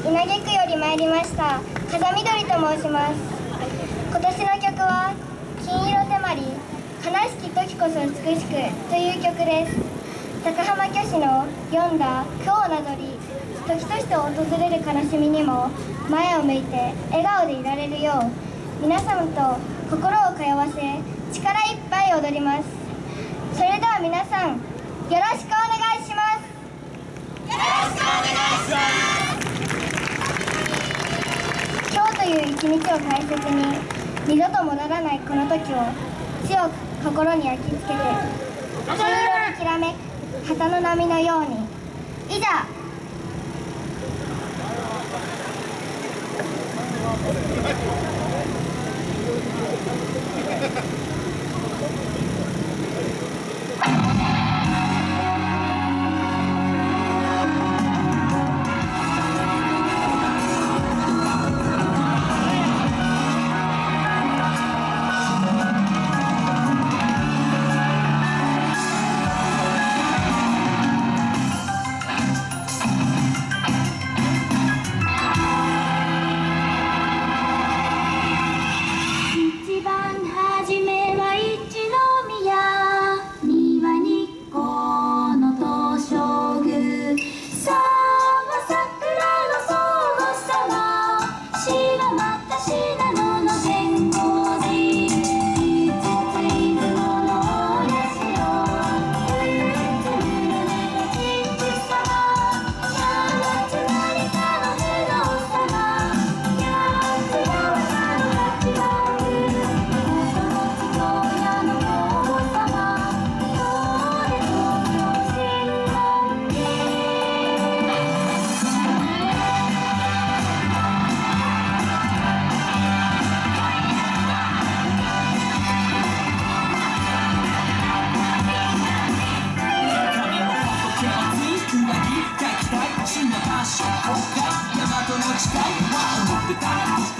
稲毛区より参りました風緑と申します。今年の曲は金色手まり悲しき時こそ美しくという曲です。高浜虚子の読んだ句をなぞり、時として訪れる悲しみにも前を向いて笑顔でいられるよう、皆様と心を通わせ力いっぱい踊ります。それでは皆さん、よろしくお願いします。よろしくお願いします。今日という一日を大切に、二度と戻らないこの時を強く心に焼き付けて、金色にきらめく旗の波のように、いざ大和の誓いは思ってた